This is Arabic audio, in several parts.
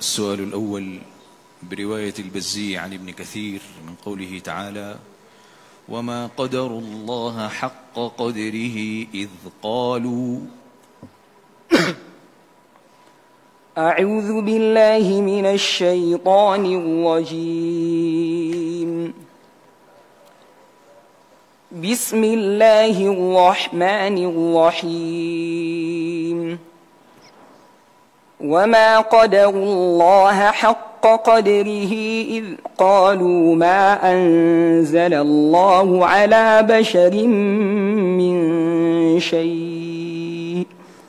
السؤال الأول برواية البزي عن ابن كثير من قوله تعالى: وما قدروا الله حق قدره إذ قالوا. أعوذ بالله من الشيطان الرجيم. بسم الله الرحمن الرحيم. وما قدروا الله حق قدره إذ قالوا ما أنزل الله على بشر من شيء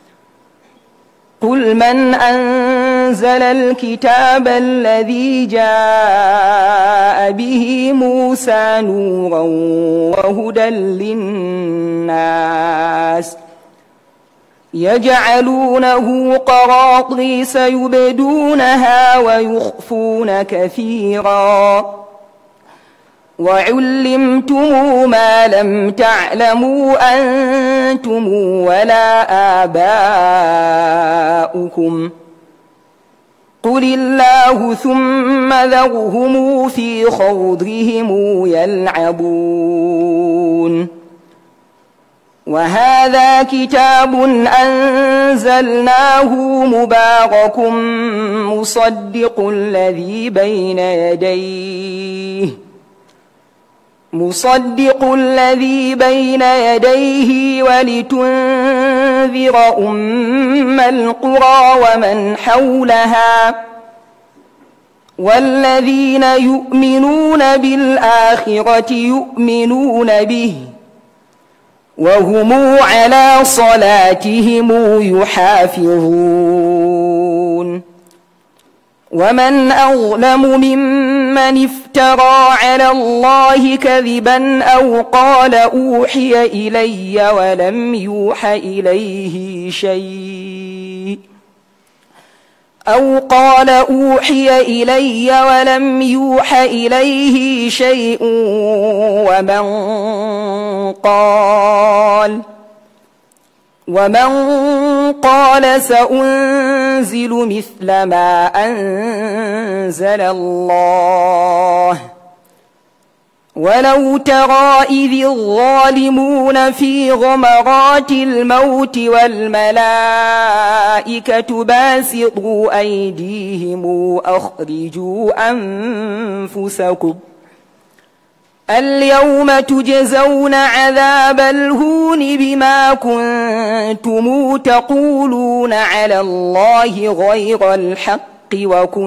قل من أنزل الكتاب الذي جاء به موسى نورا وهدى للناس يجعلونه قراطيس يبدونها ويخفون كثيرا وعلمتم ما لم تعلموا أنتم ولا آباؤكم قل الله ثم ذرهم في خوضهم يلعبون. وهذا كتاب أنزلناه مبارك مصدق الذي بين يديه ولتنذر أم القرى ومن حولها والذين يؤمنون بالآخرة يؤمنون به وهم على صلاتهم يحافظون. ومن أظلم ممن افترى على الله كذبا أو قال أوحي إلي ولم يوح إليه شيء ومن قال سأنزل مثل ما أنزل الله ولو ترى إذ الظالمون في غمرات الموت والملائكة باسطوا أيديهم أخرجوا أنفسكم اليوم تجزون عذاب الهون بما كنتم تقولون على الله غير الحق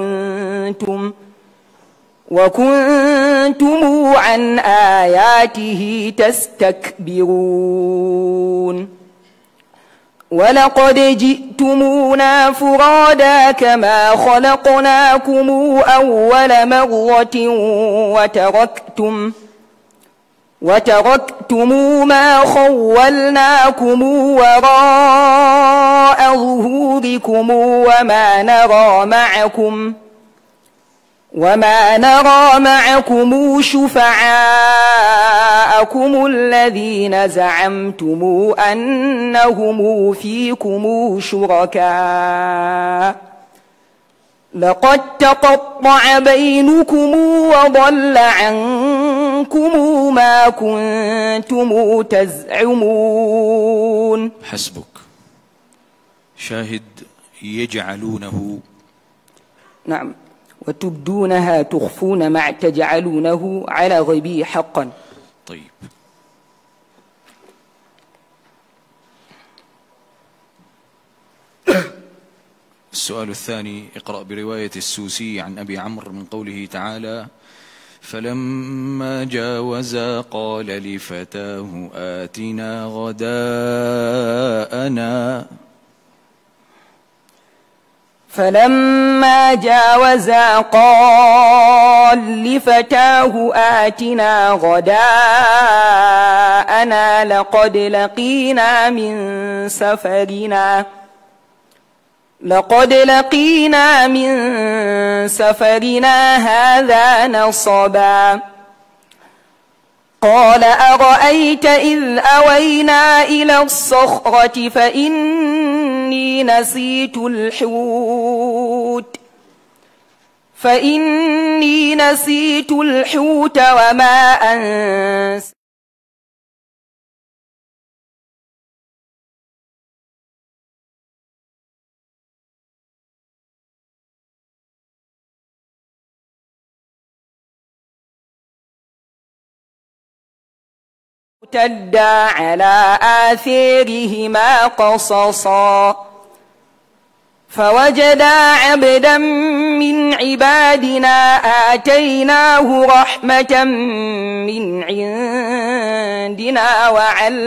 وكنتم عن آياته تستكبرون. ولقد جئتمونا فرادا كما خلقناكم أول مرة وتركتم ما خولناكم وراء ظهوركم وما نرى معكم شفعاءكم الذين زعمتم أنهم فيكم شركاء لقد تقطع بينكم وضل عنكم ما كنتم تزعمون. حسبك. شاهد يجعلونه. نعم. وتبدونها تخفون ما تجعلونه على غيبه حقا. طيب. السؤال الثاني: اقرأ برواية السوسي عن أبي عمرو من قوله تعالى: فلما جاوزا قال لفتاه آتنا غداءنا. فلما جاوزا قال لفتاه آتنا غداءنا لقد لقينا من سفرنا هذا نصبا. قال أرأيت إذ أوينا إلى الصخرة فإني نسيت الحوت فإني نسيت الحوت وما أنسانيه ارتدا على آثارهما قصصا فوجدا عبدا من عبادنا آتيناه رحمة من عندنا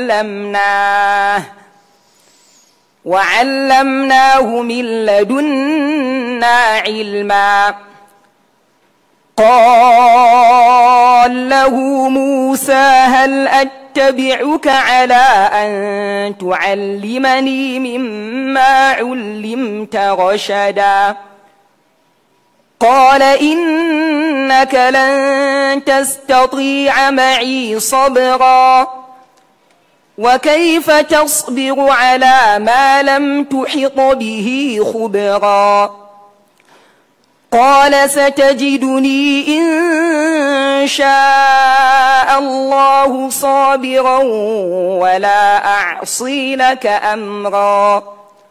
وعلمناه من لدنا علما. قال له موسى هل أتبعك على أن تعلمني مما علمت رشدا قال إنك لن تستطيع معي صبرا وكيف تصبر على ما لم تحط به خبرا قال ستجدني إن شاء الله صابرا ولا أعصي لك أمرا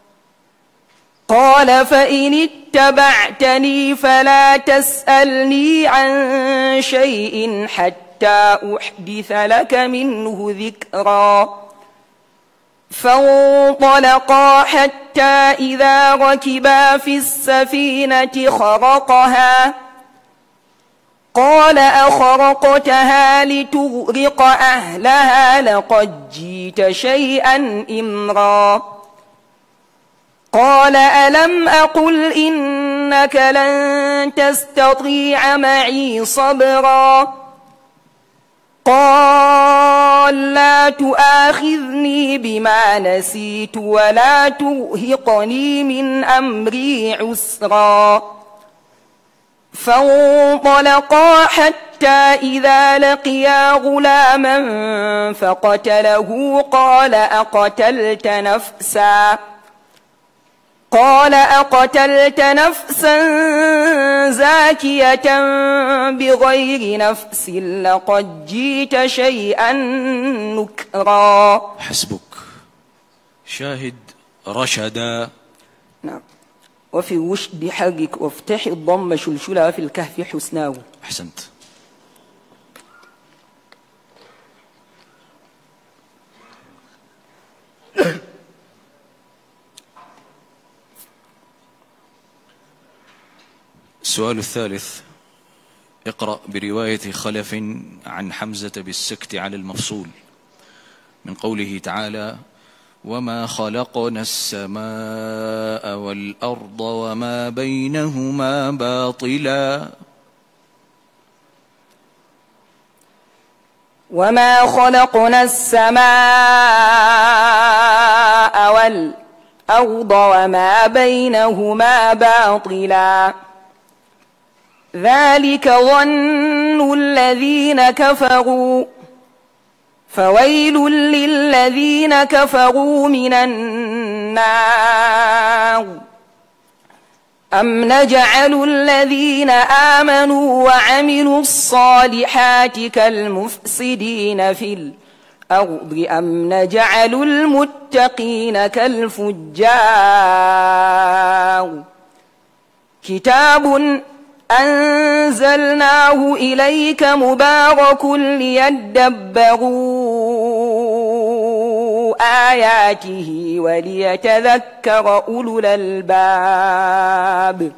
قال فإن اتبعتني فلا تسألني عن شيء حتى أحدث لك منه ذكرا فانطلقا حتى إذا ركبا في السفينة خرقها قال أخرقتها لتغرق أهلها لقد جئت شيئا إمرا قال ألم أقل إنك لن تستطيع معي صبرا قال لا تؤاخذني بما نسيت ولا ترهقني من أمري عسرا فانطلقا حتى إذا لقيا غلاما فقتله قال أقتلت نفسا زاكية بغير نفس لقد جئت شيئا نكرا. حسبك. شاهد رشدا. نعم. وفي الرشد حرك وافتح الضم شلشلا وفي الكهف حسناه. أحسنت. السؤال الثالث: اقرأ برواية خلف عن حمزة بالسكت على المفصول من قوله تعالى: وما خلقنا السماء والأرض وما بينهما باطلا. وما خلقنا السماء والأرض وما بينهما باطلا ذلك ظن الذين كفروا فويل للذين كفروا من النار. أم نجعل الذين آمنوا وعملوا الصالحات كالمفسدين في الأرض أم نجعل المتقين كالفجار. كتاب أنزلناه إليك مبارك ليدبروا آياته وليتذكر أولو الألباب.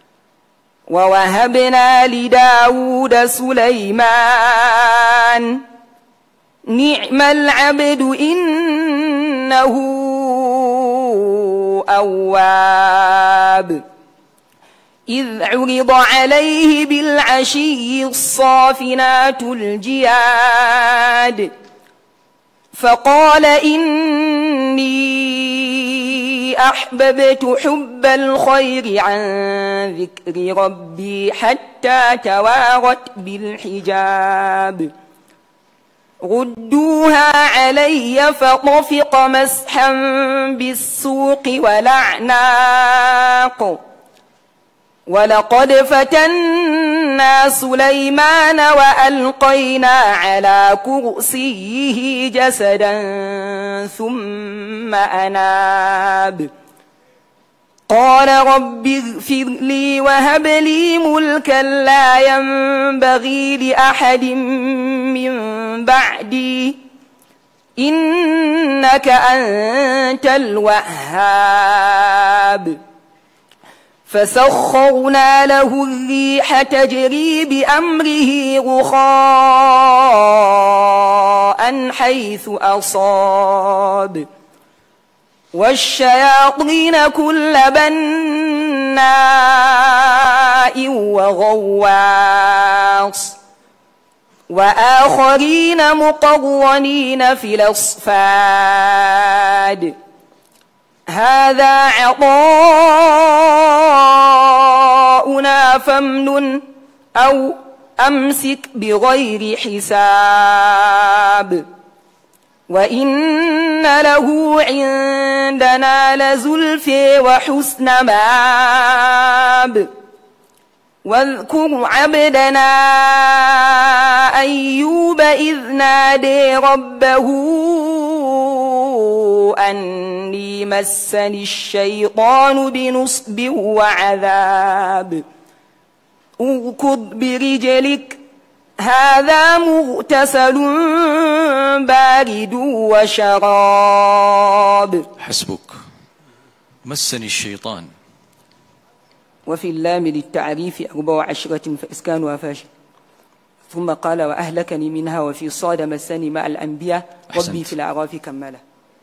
ووهبنا لداود سليمان نعم العبد إنه أواب. إذ عرض عليه بالعشي الصافنات الجياد فقال إني أحببت حب الخير عن ذكر ربي حتى توارت بالحجاب. ردوها علي فطفق مسحا بالسوق والأعناق ولقد فتنا سليمان وألقينا على كرسيه جسدا ثم أناب قال رب اغفر لي وهب لي ملكا لا ينبغي لأحد من بعدي إنك أنت الوهاب فسخرنا له الريح تجري بأمره رخاء حيث أصاب والشياطين كل بناء وغواص وآخرين مقرنين في الأصفاد هذا عطاؤنا فامنن أو أمسك بغير حساب وإن له عندنا لزلفى وحسن مآب واذكر عبدنا أيوب إذ نادى ربه أني مسني الشيطان بنصب وعذاب اركض برجلك هذا مغتسل بارد وشراب. حسبك. مسني الشيطان. وفي اللام للتعريف 14 فإسكانها فاشل. ثم قال وأهلكني منها وفي صاد مسني مع الأنبياء ربي في الأعراف كمله.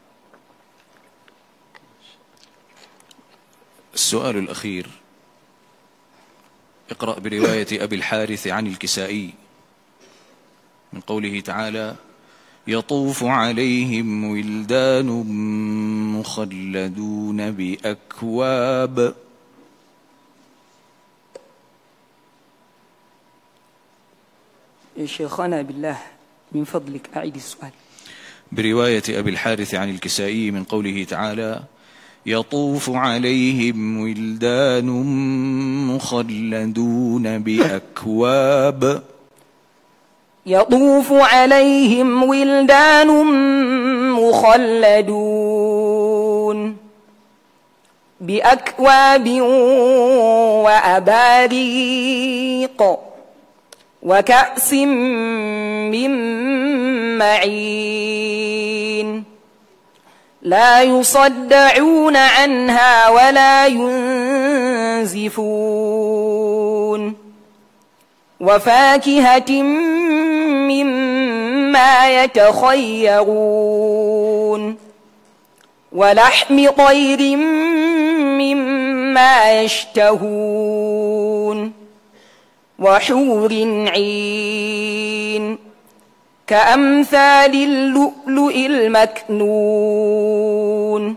السؤال الأخير اقرأ برواية أبي الحارث عن الكسائي من قوله تعالى يطوف عليهم ولدان مخلدون بأكواب. شيخنا بالله من فضلك أعيد السؤال. برواية أبي الحارث عن الكسائي من قوله تعالى يطوف عليهم ولدان مخلدون بأكواب. يطوف عليهم ولدان مخلدون بأكواب وأباريق وكأس من معين لا يصدعون عنها ولا ينزفون وفاكهة مما يتخيرون ولحم طير مما يشتهون وحور عين كأمثال اللؤلؤ المكنون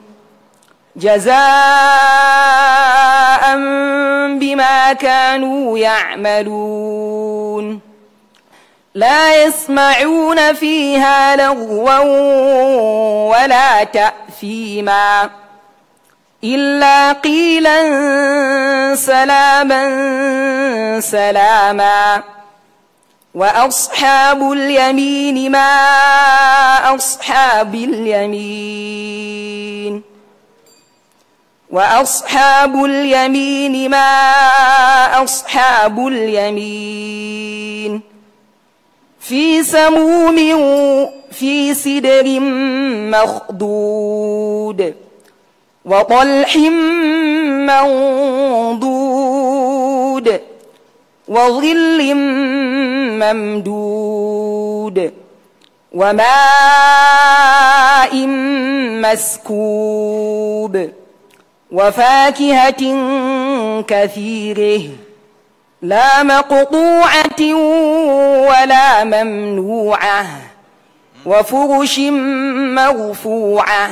جزاء بما كانوا يعملون لا يسمعون فيها لغوا ولا تأثيما إلا قيلا سلاما سلاما وأصحاب اليمين ما أصحاب اليمين وأصحاب اليمين ما أصحاب اليمين في سموم في سدر مخضود وطلح منضود وظل ممدود وماء مسكوب وفاكهة كثيرة لا مقطوعة ولا ممنوعة وفرش مرفوعة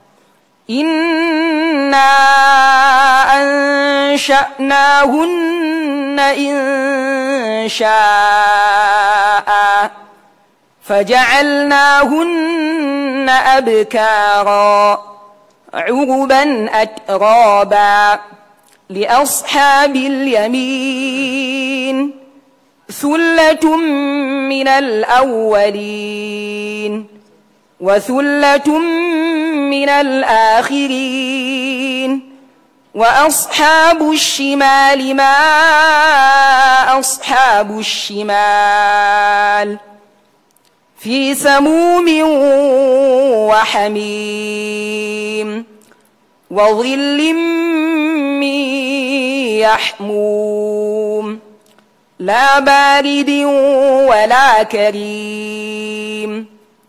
إنا أنشأناهن إن شاء فجعلناهن أبكارا عربا أترابا لأصحاب اليمين ثلة من الأولين وثلة من الآخرين وأصحاب الشمال ما أصحاب الشمال في سموم وحميم وظل من يحموم لا بارد ولا كريم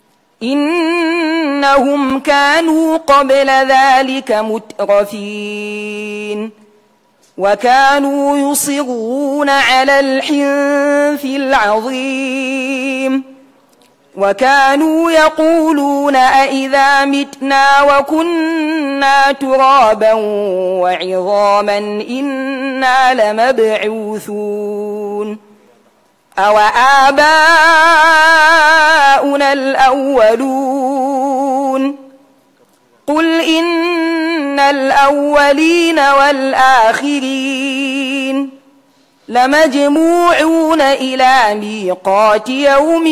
إنهم كانوا قبل ذلك مترفين وكانوا يصرون على الحنث العظيم وكانوا يقولون أئذا متنا وكنا ترابا وعظاما إنا لمبعوثون أو آباؤنا الأولون قل إن الأولين والآخرين لمجموعون إلى ميقات يوم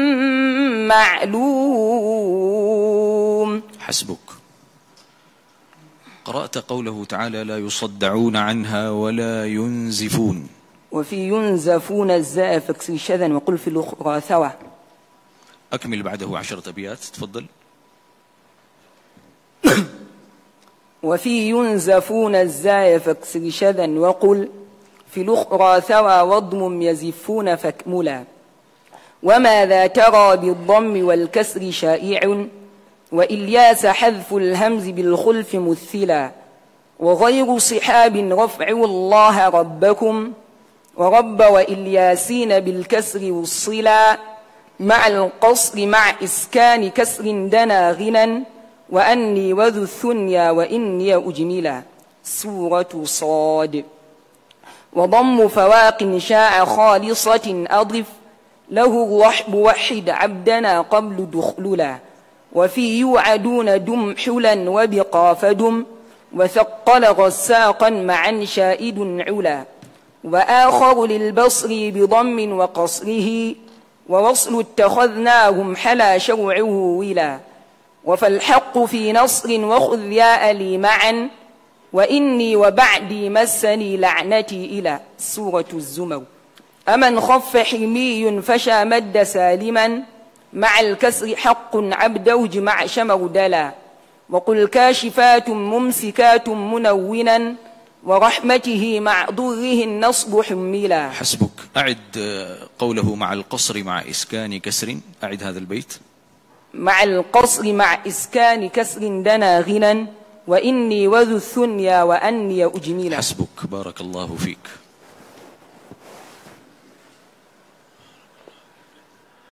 معلوم. حسبك. قرأت قوله تعالى لا يصدعون عنها ولا ينزفون. وفي ينزفون الزاء فاكسر شذا وقل في الأخرى ثوى. أكمل بعده 10 أبيات تفضل. وفي ينزفون الزاء فاكسر شذا وقل في الأخرى ثوى واضمم يزفون فاكملا وماذا ترى بالضم والكسر شائع وإلياس حذف الهمز بالخلف مثلا وغير صحاب رفعوا الله ربكم ورب وإلياسين بالكسر والصلا مع القصر مع إسكان كسر دنا غنى وأني وذو الثنيا وإني أجملا. سورة صاد. وضم فواق شاء خالصة أضف له الرحب وحد عبدنا قبل دخللا وفي يوعدون دم حلا وبقى فدم وثقل غساقا معا شائد علا وآخر للبصر بضم وقصره ووصل اتخذناهم حلا شوعه ولا وفالحق في نصر وخذ ياء لي معا وإني وبعدي مسني لعنتي إلى. سورة الزمر. أمن خف حمي فشى مد سالما مع الكسر حق عبدوج مع شمر دلا وقل كاشفات ممسكات منونا ورحمته مع ضره النصب حملا. حسبك. أعد قوله مع القصر مع إسكان كسر. أعد هذا البيت. مع القصر مع إسكان كسر دنا غنى وإني وذو الثنيا وأني أجملا. حسبك. بارك الله فيك.